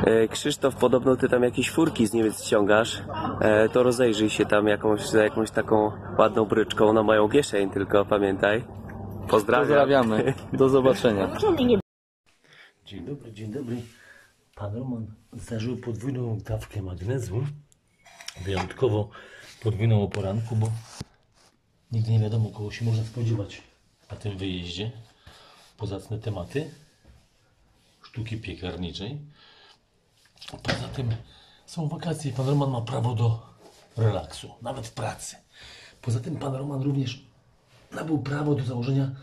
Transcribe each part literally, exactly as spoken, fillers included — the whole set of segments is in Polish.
E, Krzysztof, podobno ty tam jakieś furki z Niemiec ściągasz. E, to rozejrzyj się tam jakąś, za jakąś taką ładną bryczką na moją kieszeń, tylko pamiętaj. Pozdrawiam. Pozdrawiamy. Do zobaczenia. Dzień dobry, dzień dobry. Pan Roman zażył podwójną dawkę magnezu. Wyjątkowo podwójną o poranku, bo nigdy nie wiadomo, kogo się można spodziewać na tym wyjeździe. Pozacne tematy sztuki piekarniczej. Poza tym są wakacje i pan Roman ma prawo do relaksu, nawet w pracy. Poza tym pan Roman również nabył prawo do założenia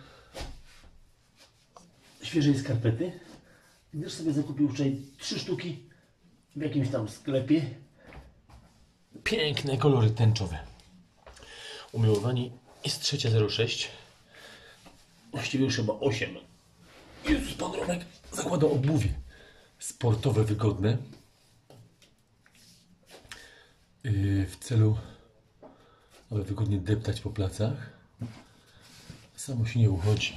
świeżej skarpety, gdyż sobie zakupił wczoraj trzy sztuki w jakimś tam sklepie. Piękne kolory tęczowe. Umiłowanie jest trzecia zero sześć. Właściwie już chyba osiem. Jezus, pan Romek zakłada obuwie sportowe, wygodne. Yy, w celu, aby wygodnie deptać po placach. Samo się nie uchodzi.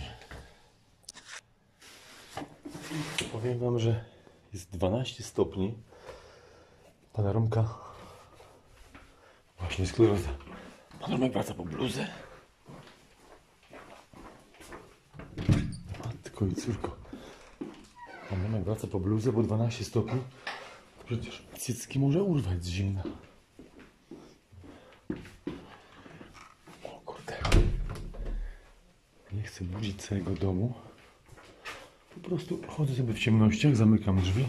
Powiem wam, że jest dwanaście stopni. Pana Romka właśnie skleroza. Pan Romek wraca po bluzę. Matko i córko. Pan Romek wraca po bluzę, bo dwanaście stopni. Przecież cycki może urwać z zimna. O kurde. Nie chcę budzić całego domu. Po prostu chodzę sobie w ciemnościach, zamykam drzwi.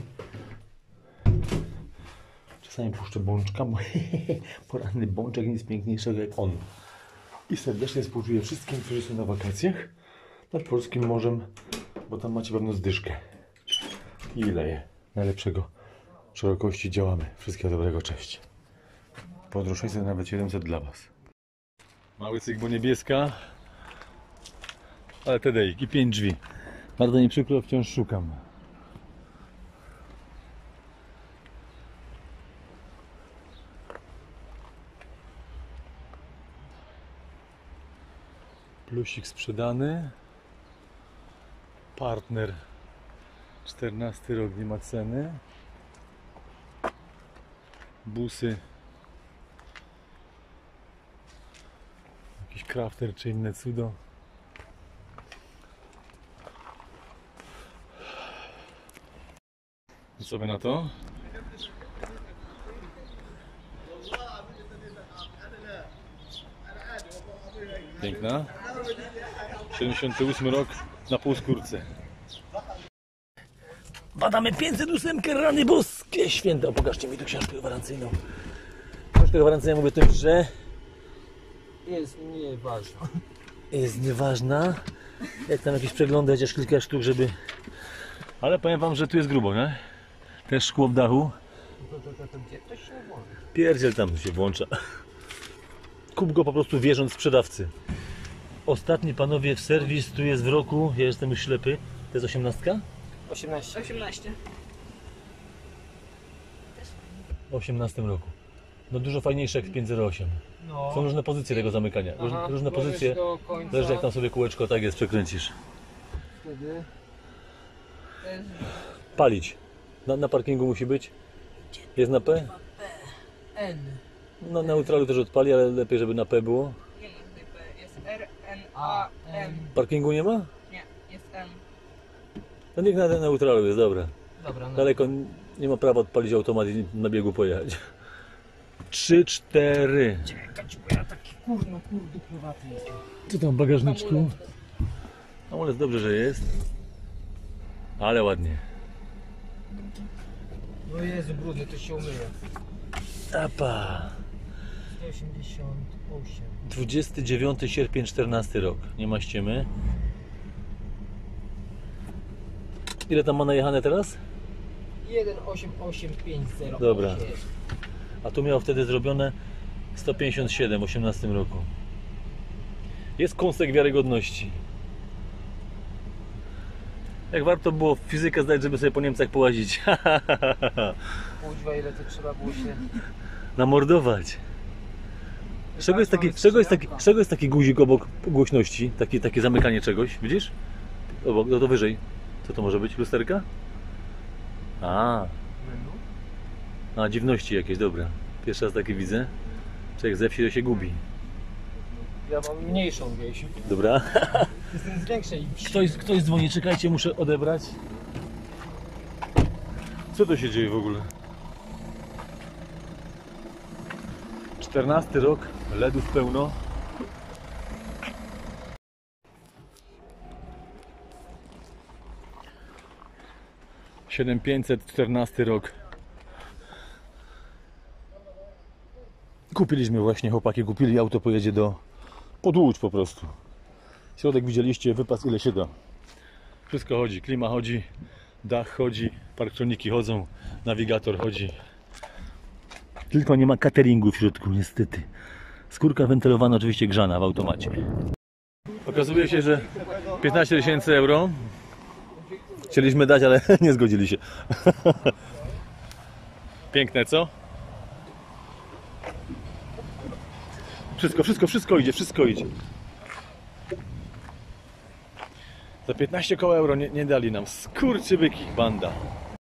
Czasami puszczę bączka, bo poranny bączek nic piękniejszego jak on. I serdecznie współczuję wszystkim, którzy są na wakacjach nad polskim morzem, bo tam macie pewno zdyszkę. I leje. Najlepszego szerokości działamy. Wszystkiego dobrego, cześć. Podróż sześćset, nawet siedemset dla was. Mały cyk, bo niebieska. Ale T D I i pięć drzwi. Bardzo mi przykro, wciąż szukam. Plusik sprzedany. Partner. czternasty rok, nie ma ceny. Busy. Jakiś crafter czy inne cudo. Co wy na to? Piękna. siedemdziesiąty ósmy rok na półskórce. Badamy pięćset osiem, rany boskie święte. O, pokażcie mi tu książkę gwarancyjną. Książka gwarancyjna mówi o tym, że Jest nieważna. jest nieważna. Jak tam jakieś przeglądy, chociaż kilka sztuk, żeby... Ale powiem wam, że tu jest grubo, nie? Też szkło w dachu. Pierdziel tam się włącza. Kup go po prostu wierząc sprzedawcy. Ostatni panowie w serwis tu jest w roku, ja jestem już ślepy. To jest osiemnastka? osiemnaście. osiemnaście. W osiemnastym roku. No dużo fajniejsze jak w pięć zero osiem. No. Są różne pozycje tego zamykania. Róż, Aha, różne możesz pozycje. do końca. Zależy jak tam sobie kółeczko tak jest, przekręcisz. Wtedy To jest Palić. Na, na parkingu musi być. Jest na P? N. No, na neutralu też odpali, ale lepiej żeby na P było. Nie ma tutaj P. Jest R, N, A, M. Parkingu nie ma? Nie, jest M. No niech na neutralu jest, dobra. Dobra, no. Daleko nie ma prawa odpalić automat i na biegu pojechać. trzy, cztery. Czekać, bo ja taki kurno, kurde, prywatny jestem. Co tam w bagażniczku? Amulet dobrze, że jest. Ale ładnie. No Jezu, brudny, to się umyje. Apa. sto osiemdziesiąt osiem. dwudziesty dziewiąty sierpień, czternasty rok. Nie ma ściemy. Ile tam ma najechane teraz? jeden osiem osiem pięć zero. Dobra. A tu miał wtedy zrobione sto pięćdziesiąt siedem w osiemnastym roku. Jest kąsek wiarygodności. Jak warto było fizykę zdać, żeby sobie po Niemcach połazić. Kuźwa, ile to trzeba było się... Namordować. Z czego jest taki, z czego jest taki, z czego jest taki guzik obok głośności? Taki, takie zamykanie czegoś, widzisz? Obok, no to wyżej. Co to może być? Lusterka? A. Menu. A, dziwności jakieś, dobra. Pierwszy raz takie widzę. Człowiek ze wsi to się gubi. Ja mam mniejszą wieś. Dobra. Jestem z większej. Ktoś, ktoś dzwoni, czekajcie, muszę odebrać. Co to się dzieje w ogóle? czternasty rok, ledów pełno. siedem tysięcy pięćset, czternasty rok. Kupiliśmy właśnie, chłopaki kupili, auto pojedzie do pod Łódź po prostu. Środek widzieliście, wypas ile się da. Wszystko chodzi, klima chodzi, dach chodzi, parktroniki chodzą, nawigator chodzi. Tylko nie ma cateringu w środku niestety. Skórka wentylowana oczywiście grzana w automacie. Okazuje się, że piętnaście tysięcy euro chcieliśmy dać, ale nie zgodzili się. Piękne, co? Wszystko, wszystko, wszystko idzie, wszystko idzie. Za piętnaście koła euro nie, nie dali nam. Skurczybyki, banda.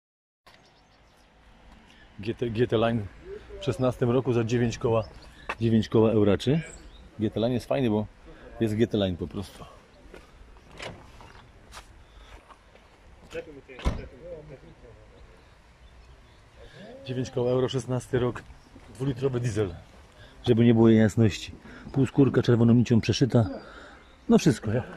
G T, G T Line w szesnastym roku za dziewięć koła, dziewięć koła euraczy. G T Line jest fajny, bo jest G T Line po prostu. dziewięć koła euro, szesnasty rok, dwulitrowy diesel. Żeby nie było jasności. Półskórka czerwoną nicią przeszyta. No wszystko, ja.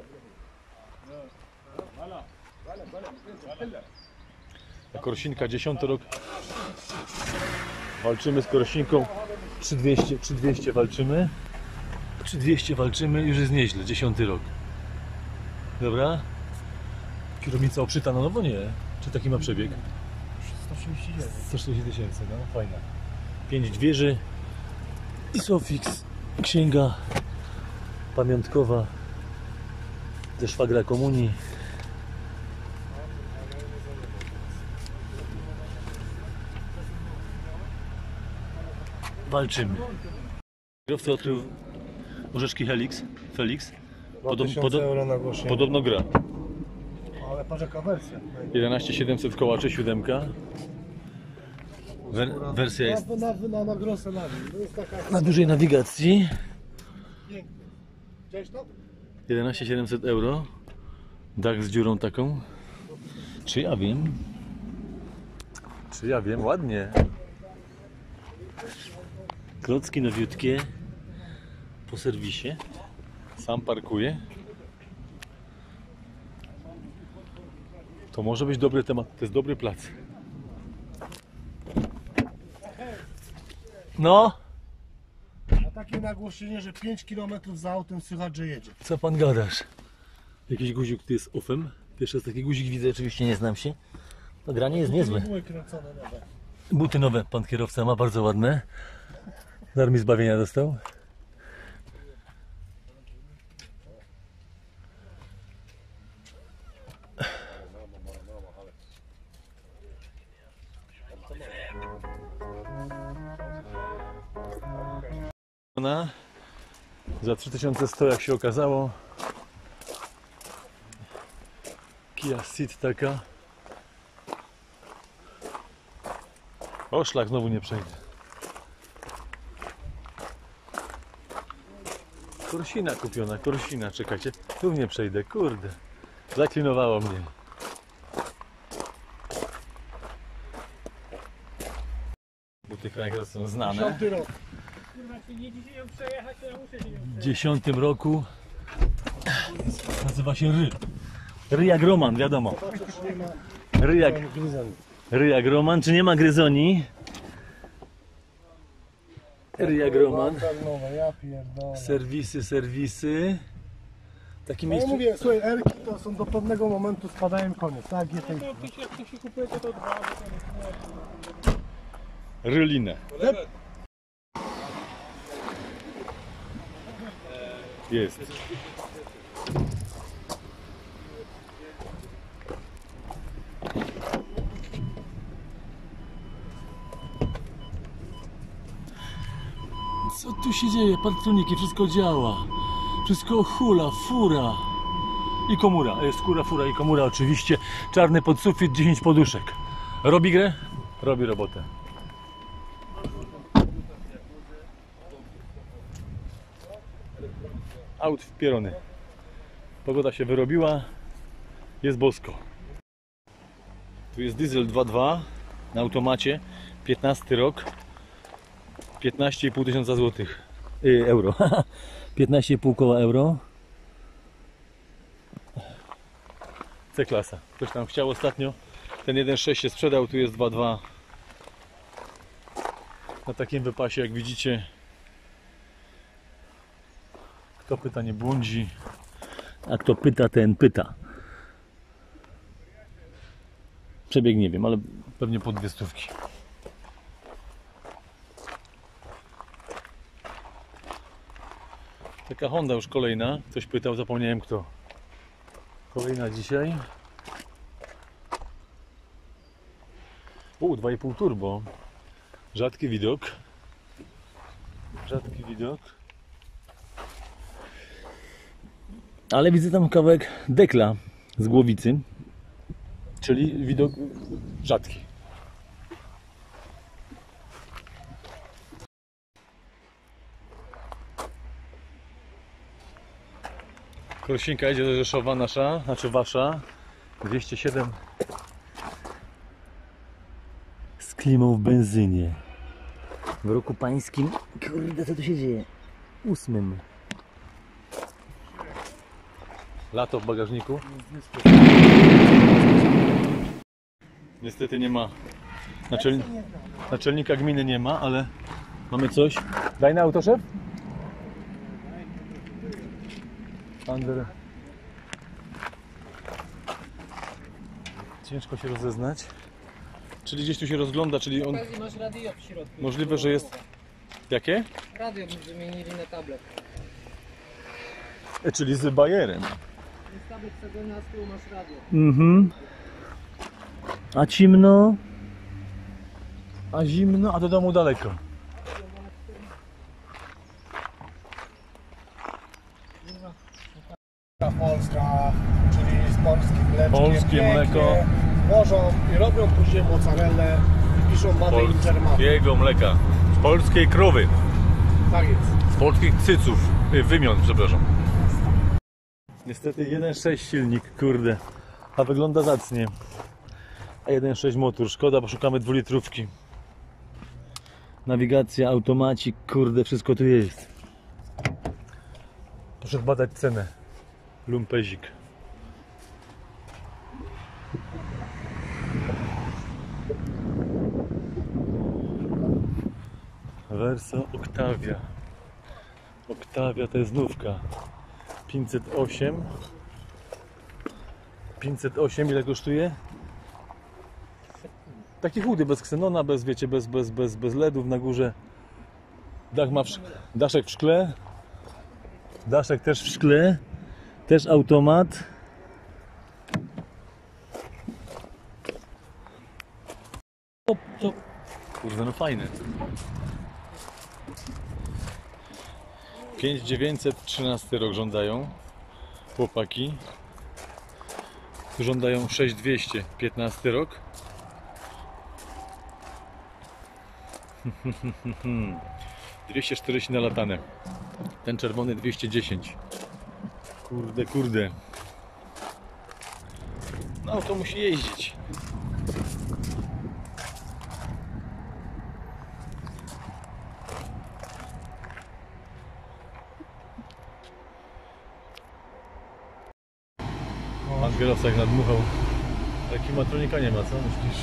Ta Korsinka, dziesiąty rok. Walczymy z Korsinką. trzy dwieście, trzy dwieście walczymy. trzy dwieście walczymy, już jest nieźle. dziesiąty rok. Dobra. Kierownica obszyta na nowo? Nie. Czy taki ma przebieg? sto trzydzieści dziewięć. sto czterdzieści tysięcy, no fajna. pięć dwieży. Isofix. Księga pamiątkowa ze szwagra komunii. Walczymy. Kierowca odkrył orzeszki Helix, Felix. Podob, podob, euro na głoszenie. podobno gra. Ale patrz jaka wersja. jedenaście tysięcy siedemset kołaczy, siódemka. Wer, wersja jest Na, na, na, na grosę na nim. To jest taka... na dużej nawigacji. Piękna. Widziałeś to? jedenaście tysięcy siedemset euro. Dach z dziurą taką. Czy ja wiem? Czy ja wiem? Ładnie. Klocki nowiutkie. Po serwisie. Sam parkuje. To może być dobry temat. To jest dobry plac. No, A takie nagłośnienie, że pięć kilometrów za autem słychać, że jedzie. co pan gadasz? Jakiś guzik tu jest offem. Pierwszy raz taki guzik widzę, oczywiście nie znam się. To granie jest niezłe. Były kręcone nowe. Buty nowe pan kierowca ma, bardzo ładne. Z armii zbawienia dostał. Za trzy tysiące sto, jak się okazało. Kia Ceed taka. O, szlak znowu nie przejdzie. Korsina kupiona, Korsina, czekajcie. Tu nie przejdę, kurde. Zaklinowało mnie. Buty Krańka są znane. Piąty rok. W dziesiątym roku nazywa się Ry. Ry jak Roman, wiadomo. Ry jak, ry jak Roman, czy nie ma gryzoni? Ry jak Roman. Nowe, ja pierdolę. Serwisy, serwisy. Takie No ja miejsce. mówię, słuchaj, Erki to są do pewnego momentu spadają koniec, tak? G T I. Rylinę. Jest. Co tu się dzieje? Parktroniki, wszystko działa. Wszystko hula, fura. I komura. Jest skóra, fura i komura oczywiście. Czarny podsufit, dziesięć poduszek. Robi grę? Robi robotę. aut wpierony. Pogoda się wyrobiła, jest bosko. Tu jest diesel dwa dwa na automacie, piętnasty rok, piętnaście i pół tysiąca złotych, yy, euro, piętnaście i pół koła euro. C-klasa. Ktoś tam chciał ostatnio, ten jeden sześć się sprzedał, tu jest dwa dwa. Na takim wypasie, jak widzicie. Kto pyta, nie błądzi, a kto pyta, ten pyta. Przebieg nie wiem, ale pewnie po dwie stówki. Taka Honda już kolejna. Ktoś pytał, zapomniałem kto. Kolejna dzisiaj. U, dwa i pół turbo. Rzadki widok. Rzadki widok. Ale widzę tam kawałek dekla z głowicy. Czyli widok rzadki. Krosinka jedzie do Rzeszowa nasza, znaczy wasza. dwieście siedem z klimą w benzynie. W roku pańskim, kurde, co tu się dzieje? Ósmym. Lato w bagażniku. Niestety nie ma naczelni naczelnika gminy nie ma, ale mamy coś. Daj na auto, szef? Under. Ciężko się rozeznać. Czyli gdzieś tu się rozgląda, czyli on... Masz radio w środku. Możliwe, że jest... Jakie? Radio bym wymienili na tablet. E, czyli z bajerem. Jest tablet wsadzony, a z tyłu masz radio. Mhm. A cimno? A zimno? A do domu daleko. Polska, czyli z polskim mleczkiem. Polskie pięknie mleko. Łożą i robią później mozzarellę i piszą Made in Germany. Polskiego mleka. Z polskiej krowy. Tak jest. Z polskich cyców. Y, Wymion, przepraszam. Niestety jeden sześć silnik, kurde. A wygląda zacnie. A jeden sześć motor. Szkoda, bo szukamy dwulitrówki. Nawigacja, automacik, kurde, wszystko tu jest. Proszę badać cenę. Lumpezik. Verso Octavia. Octavia to jest znówka. pięćset osiem. pięćset osiem ile kosztuje? Taki chudy, bez ksenona, bez, wiecie, bez, bez, bez, bez ledów na górze. Dach ma w szk- daszek w szkle. Daszek też w szkle. Też automat. O, to... Kurde, no fajne. pięć tysięcy dziewięćset trzynasty rok żądają chłopaki. Tu żądają sześć tysięcy dwieście piętnasty rok. dwieście czterdzieści nalatane. Ten czerwony dwieście dziesięć. Kurde, kurde. No to musi jeździć. Pan kierowca jak nadmuchał. Ale klimatronika nie ma, co myślisz?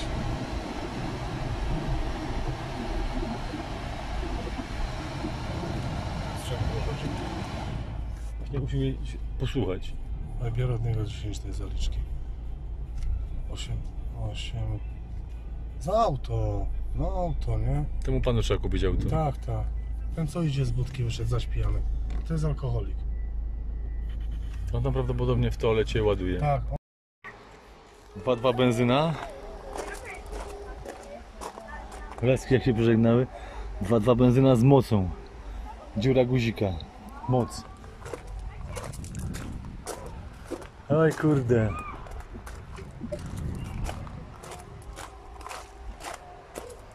Właśnie musimy posłuchać. Ale biorę od niego dziesięć tej zaliczki. osiem, osiem. Za auto. No auto, nie? Temu panu trzeba kupić auto. Tak, tak. Ten co idzie z budki wyszedł zaśpijany. To jest alkoholik. On tam prawdopodobnie w toalecie ładuje. Tak. dwa dwa benzyna. Leski jak się pożegnały. dwa dwa benzyna z mocą. Dziura guzika. Moc. Oj kurde.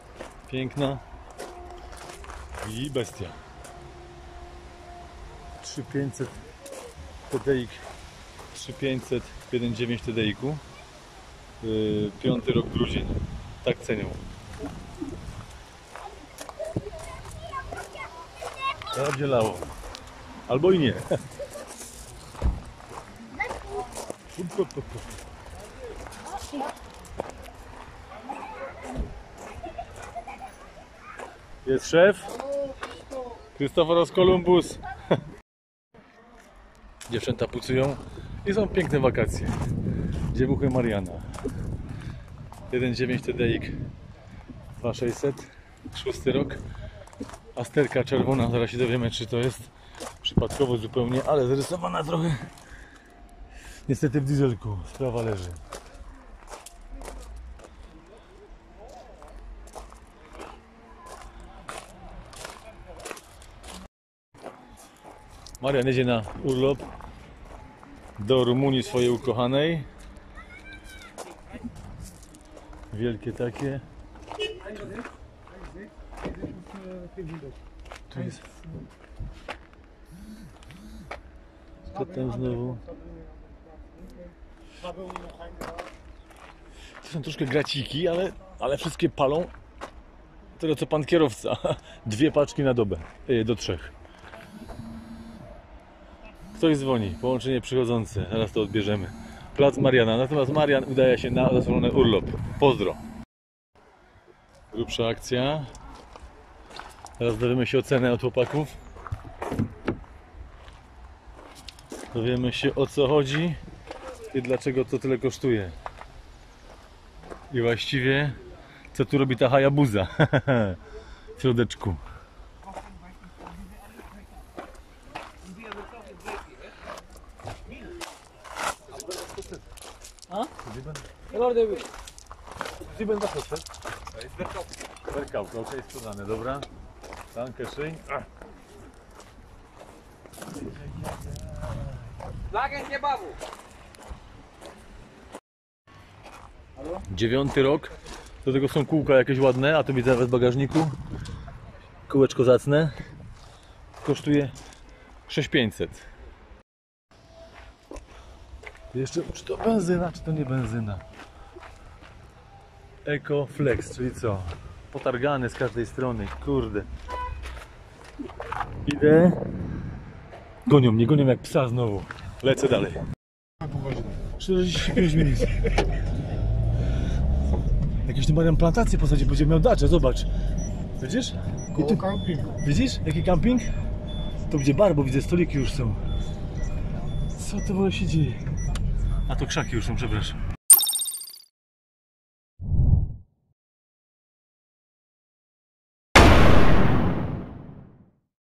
Piękna. I bestia. trzy tysiące pięćset T D I, trzy tysiące pięćset jeden przecinek dziewięć T D I-ku. Yy, piąty rok, grudzień. Tak cenią. Będzie lało. Albo i nie. Jest szef. Chrystoforos Kolumbus. Dziewczęta pucują i są piękne wakacje. Dziewuchy Mariana. jeden przecinek dziewięć T D I, dwa tysiące sześćset, szósty rok. Asterka czerwona, zaraz się dowiemy, czy to jest przypadkowo zupełnie, ale zarysowana trochę. Niestety w dieselku, sprawa leży. Marian jedzie na urlop do Rumunii swojej ukochanej. Wielkie takie. Tu jest. Co tam znowu? To są troszkę graciki, ale, ale wszystkie palą tyle co pan kierowca. Dwie paczki na dobę, do trzech. Ktoś dzwoni, połączenie przychodzące, zaraz to odbierzemy. Plac Mariana, natomiast Marian udaje się na zasłużony urlop. Pozdro. Grubsza akcja. Teraz dowiemy się o cenę od chłopaków. Dowiemy się, o co chodzi i dlaczego to tyle kosztuje. I właściwie co tu robi ta Hayabusa w środeczku. Gdzie będę poszedł? Werkałka, ok, jest sprzedane, dobra. Danke schön. Lagen kebabu. Dziewiąty rok. Do tego są kółka jakieś ładne, a tu widzę nawet w bagażniku. Kółeczko zacne. Kosztuje sześć tysięcy pięćset. Jeszcze, czy to benzyna, czy to nie benzyna? Eco Flex, czyli co? Potargany z każdej strony, kurde. Idę. Gonią mnie, gonią jak psa znowu. Lecę dalej. czterdzieści pięć minut. Jakieś tu mają plantacje w zasadzie, będzie miał dacze, zobacz. Widzisz? I tu, widzisz? Jaki camping? To gdzie bar, bo widzę stoliki już są. Co to w ogóle się dzieje? A to krzaki już są, przepraszam.